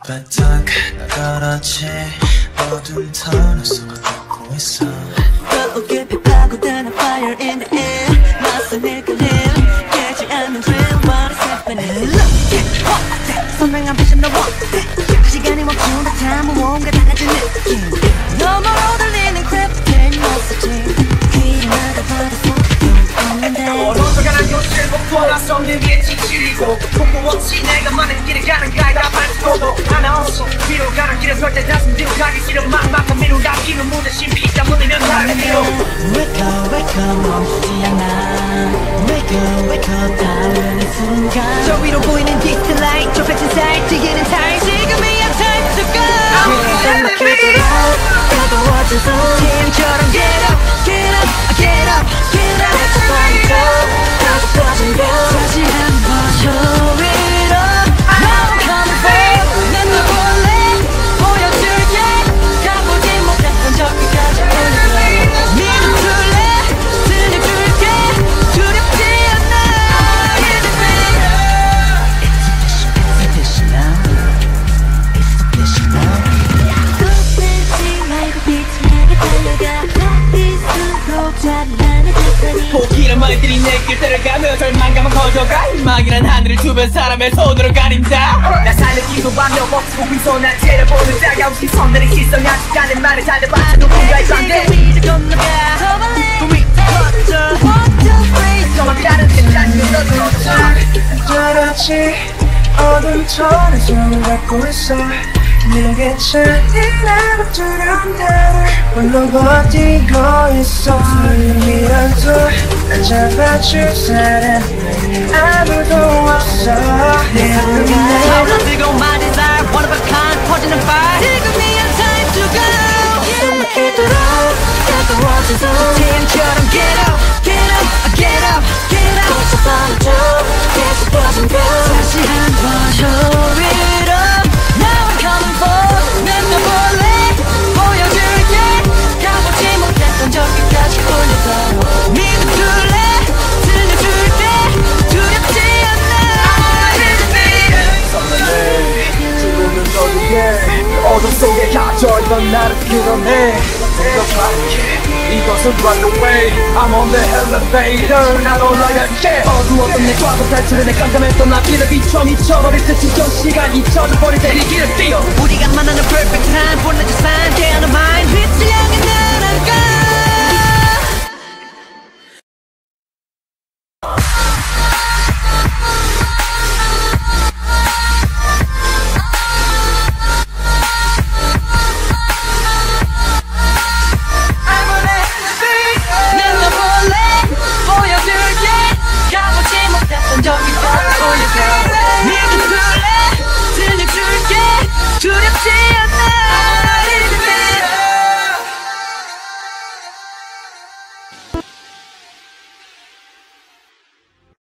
바닥 떨어지 어두운 터널 속을 걷고 있어 어깨 파고드는 fire in the air 맞서낼 그림 깨지 않는 dream what is happening 선명한 vision of what 시간이 멈춘 듯한 무언가 달라진 느낌 너머로 들리는 Cravity messaging 귀를 막아버렸어 오른쪽가는 교실 목표나 성능 위에 지치고 복구 없이 내가 많은 길을 가는 가이다 발톱도 하나 없어 위로 가는 길을 설때 다시 뒤로 가기 싫어 막막한 미루다 기는 무대 신비자 무대면 다른 뒤로 Wake up 멈추지 않아 Wake up 다루는 순간 저 위로 보이는 distant light 좁혀진 사이 튀기는 타임 지금이야 time to go 가까워진 손 팀처럼 get up get up get up get up 가까워진 별 다시 한번 show it up Now I'm coming for 내 눈 볼래 보여줄게 가보지 못했던 저기까지 올려줘 믿어줄래 들려줄게 두렵지 않아 It's official It's official 쏟지 말고 빛나게 달려가 어디서로 찬란한 듯하니 포기란 말들이 내 길 따라가며 절망감은 커져가 희망이란 하늘을 주변 사람의 손으로 가린다 나 삶의 기도하며 멈추고 위서 난 째려보는 따가운 시선들의 시선이 아직 않은 말을 잘 들어봐 누군가의 관계 지금 이제 건너가 더 빨리 우리 걷죠 One, two, three 너만 다른 생각이 들어줘 떨어지 어두운 터널 속을 걷고 있어 내게 잔인하고 두려운 나를 홀로 버티고 있어 이라도 날 잡아줄 사람은 아무도 없어 내 눈에 타올라 뜨거운 my desire One of a kind 퍼지는 fire 지금이야 time to go 숨 막히도록 가까워진 손 팀처럼 get up get up get up get up 계속 뻗어줘 계속 뻗은 별 다시 한번 show it up Now I'm coming for 내 눈 볼래 보여줄게 가보지 못했던 저기까지 올려서 믿어줄래 들려줄게 두렵지 않아 지금은 너에게 어둠 속에 갇혀있던 나를 끌어내 이것은 run away I'm on the Hellevator 난 올라갈게 어두웠던 내 과거 탈출해 내 깜깜했던 앞길을 비춰 미쳐버릴 듯 지겨운 시간 잊혀져버릴 때 이 길을 뛰어 우리가 만나는 perfect time 보내줘 sign 깨어난 mind 빛을 향해